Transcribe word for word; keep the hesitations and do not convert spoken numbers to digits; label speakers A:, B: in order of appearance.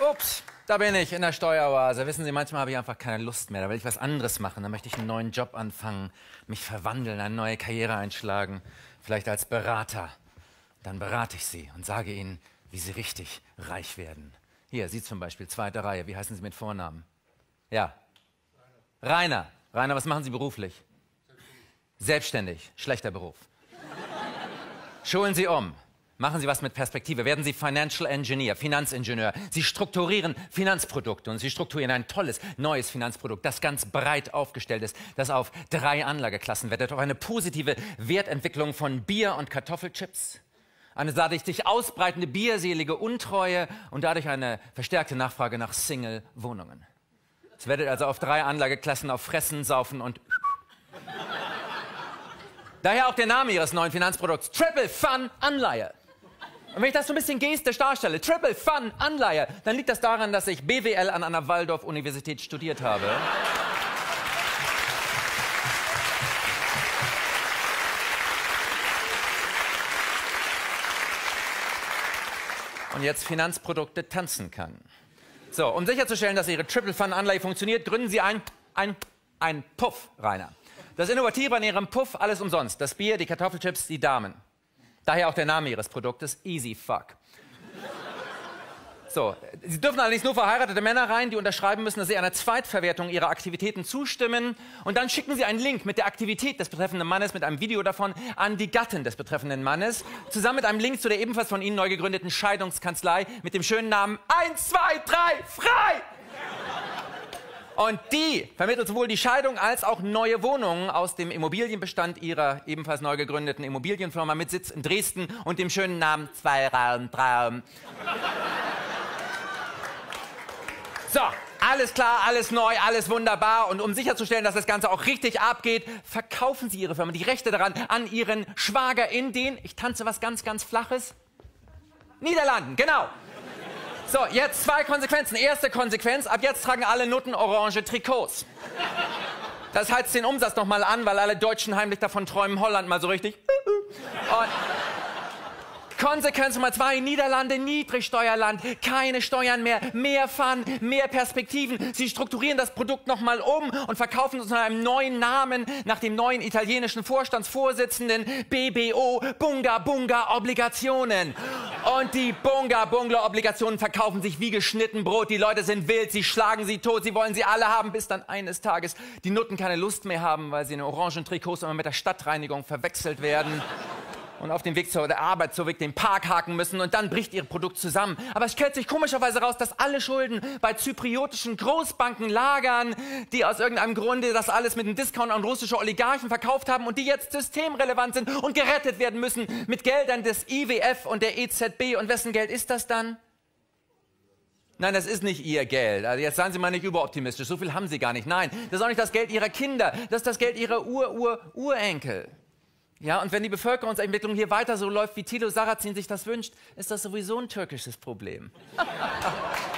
A: Ups, da bin ich in der Steueroase. Wissen Sie, manchmal habe ich einfach keine Lust mehr. Da will ich was anderes machen. Da möchte ich einen neuen Job anfangen, mich verwandeln, eine neue Karriere einschlagen. Vielleicht als Berater. Dann berate ich Sie und sage Ihnen, wie Sie richtig reich werden. Hier, Sie zum Beispiel, zweite Reihe. Wie heißen Sie mit Vornamen? Ja. Rainer. Rainer. Rainer, was machen Sie beruflich? Selbstständig. Selbstständig. Schlechter Beruf. Schulen Sie um. Machen Sie was mit Perspektive. Werden Sie Financial Engineer, Finanzingenieur. Sie strukturieren Finanzprodukte und Sie strukturieren ein tolles, neues Finanzprodukt, das ganz breit aufgestellt ist, das auf drei Anlageklassen wettet, auf eine positive Wertentwicklung von Bier und Kartoffelchips, eine dadurch sich ausbreitende bierselige Untreue und dadurch eine verstärkte Nachfrage nach Single-Wohnungen. Es wettet also auf drei Anlageklassen, auf Fressen, Saufen und... Daher auch der Name Ihres neuen Finanzprodukts, Triple Fun Anleihe. Und wenn ich das so ein bisschen gestisch darstelle, Triple Fun Anleihe, dann liegt das daran, dass ich B W L an einer Waldorf-Universität studiert habe. Und jetzt Finanzprodukte tanzen kann. So, um sicherzustellen, dass Ihre Triple Fun Anleihe funktioniert, gründen Sie ein, ein, ein Puff, Rainer. Das Innovative an Ihrem Puff, alles umsonst. Das Bier, die Kartoffelchips, die Damen. Daher auch der Name Ihres Produktes, Easy Fuck. So, Sie dürfen allerdings nur verheiratete Männer rein, die unterschreiben müssen, dass sie einer Zweitverwertung ihrer Aktivitäten zustimmen. Und dann schicken Sie einen Link mit der Aktivität des betreffenden Mannes, mit einem Video davon, an die Gattin des betreffenden Mannes. Zusammen mit einem Link zu der ebenfalls von Ihnen neu gegründeten Scheidungskanzlei mit dem schönen Namen eins, zwei, drei, frei! Und die vermittelt sowohl die Scheidung als auch neue Wohnungen aus dem Immobilienbestand ihrer ebenfalls neu gegründeten Immobilienfirma mit Sitz in Dresden und dem schönen Namen Zweiraum Traum. So, alles klar, alles neu, alles wunderbar. Und um sicherzustellen, dass das Ganze auch richtig abgeht, verkaufen Sie Ihre Firma, die Rechte daran, an Ihren Schwager in den, ich tanze was ganz, ganz Flaches, Niederlanden, genau. So, jetzt zwei Konsequenzen. Erste Konsequenz, ab jetzt tragen alle Nutten orange Trikots. Das heizt den Umsatz noch mal an, weil alle Deutschen heimlich davon träumen, Holland mal so richtig. Und Konsequenz Nummer zwei, Niederlande, Niedrigsteuerland, keine Steuern mehr, mehr Fun, mehr Perspektiven. Sie strukturieren das Produkt noch mal um und verkaufen es unter einem neuen Namen nach dem neuen italienischen Vorstandsvorsitzenden B B O, Bunga Bunga Obligationen. Und die Bunga Bunga Obligationen verkaufen sich wie geschnitten Brot. Die Leute sind wild, sie schlagen sie tot, sie wollen sie alle haben, bis dann eines Tages die Nutten keine Lust mehr haben, weil sie in den orangen Trikots immer mit der Stadtreinigung verwechselt werden. Und auf dem Weg zur der Arbeit, zur Weg den Park haken müssen und dann bricht ihr Produkt zusammen. Aber es stellt sich komischerweise raus, dass alle Schulden bei zypriotischen Großbanken lagern, die aus irgendeinem Grunde das alles mit einem Discount an russische Oligarchen verkauft haben und die jetzt systemrelevant sind und gerettet werden müssen mit Geldern des I W F und der E Z B. Und wessen Geld ist das dann? Nein, das ist nicht Ihr Geld. Also jetzt seien Sie mal nicht überoptimistisch. So viel haben Sie gar nicht. Nein, das ist auch nicht das Geld Ihrer Kinder. Das ist das Geld Ihrer Ur-Ur-Urenkel. Ja, und wenn die Bevölkerungsentwicklung hier weiter so läuft, wie Thilo Sarrazin sich das wünscht, ist das sowieso ein türkisches Problem.